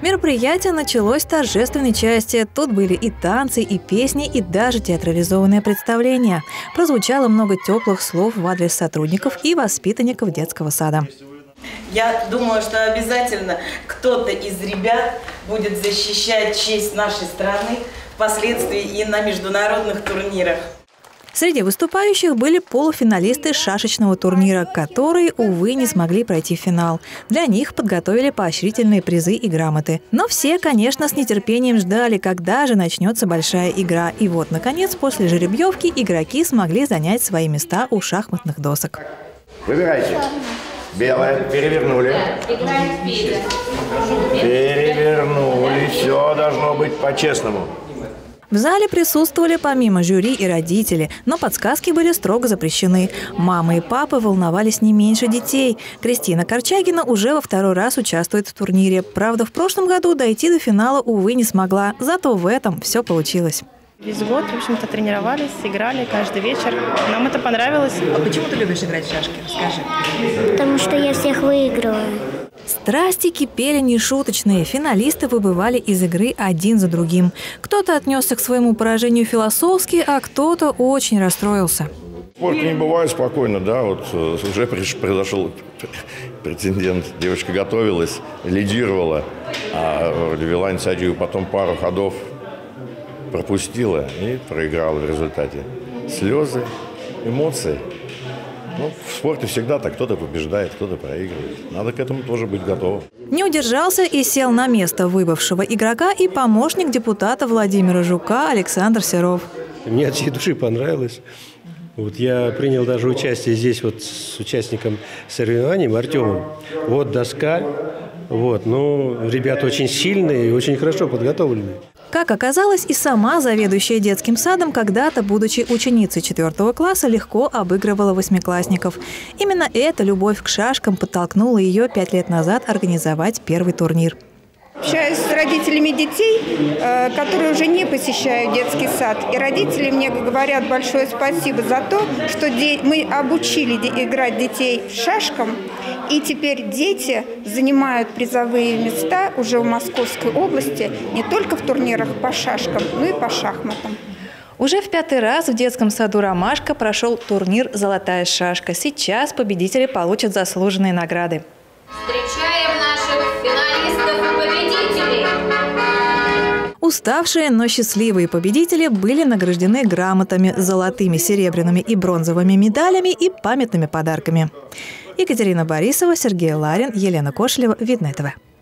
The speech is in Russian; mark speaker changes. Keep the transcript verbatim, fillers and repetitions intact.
Speaker 1: Мероприятие началось с торжественной части. Тут были и танцы, и песни, и даже театрализованное представление. Прозвучало много теплых слов в адрес сотрудников и воспитанников детского сада.
Speaker 2: Я думаю, что обязательно кто-то из ребят будет защищать честь нашей страны впоследствии и на международных турнирах.
Speaker 1: Среди выступающих были полуфиналисты шашечного турнира, которые, увы, не смогли пройти в финал. Для них подготовили поощрительные призы и грамоты. Но все, конечно, с нетерпением ждали, когда же начнется большая игра. И вот, наконец, после жеребьевки игроки смогли занять свои места у шахматных досок.
Speaker 3: Выбирайте. Белое. Перевернули. Перевернули. Все должно быть по-честному.
Speaker 1: В зале присутствовали помимо жюри и родители, но подсказки были строго запрещены. Мамы и папы волновались не меньше детей. Кристина Корчагина уже во второй раз участвует в турнире. Правда, в прошлом году дойти до финала, увы, не смогла. Зато в этом все получилось.
Speaker 4: Весь год, в общем-то, тренировались, играли каждый вечер. Нам это понравилось.
Speaker 5: А почему ты любишь играть в шашки? Расскажи.
Speaker 6: Потому что я всех выигрываю.
Speaker 1: Страсти кипели нешуточные. Финалисты выбывали из игры один за другим. Кто-то отнесся к своему поражению философски, а кто-то очень расстроился.
Speaker 3: В спорте не бывает спокойно, да, вот уже произошел прецедент. Девочка готовилась, лидировала, а вела инициативу, потом пару ходов пропустила и проиграла в результате. Слезы, эмоции. Ну, в спорте всегда так, кто-то побеждает, кто-то проигрывает. Надо к этому тоже быть готовым.
Speaker 1: Не удержался и сел на место выбывшего игрока и помощник депутата Владимира Жука Александр Серов.
Speaker 7: Мне от всей души понравилось. Вот я принял даже участие здесь вот с участником соревнований Артемом. Вот доска. Вот, ну, ребята очень сильные и очень хорошо подготовленные.
Speaker 1: Как оказалось, и сама заведующая детским садом, когда-то, будучи ученицей четвертого класса, легко обыгрывала восьмиклассников. Именно эта любовь к шашкам подтолкнула ее пять лет назад организовать первый турнир.
Speaker 8: Общаюсь с родителями детей, которые уже не посещают детский сад. И родители мне говорят большое спасибо за то, что мы обучили играть детей шашкам. И теперь дети занимают призовые места уже в Московской области не только в турнирах по шашкам, но и по шахматам.
Speaker 1: Уже в пятый раз в детском саду «Ромашка» прошел турнир «Золотая шашка». Сейчас победители получат заслуженные награды.
Speaker 9: Встречаем наших финалистов и победителей!
Speaker 1: Уставшие, но счастливые победители были награждены грамотами, золотыми, серебряными и бронзовыми медалями и памятными подарками. Екатерина Борисова, Сергей Ларин, Елена Кошелева, Видное ТВ.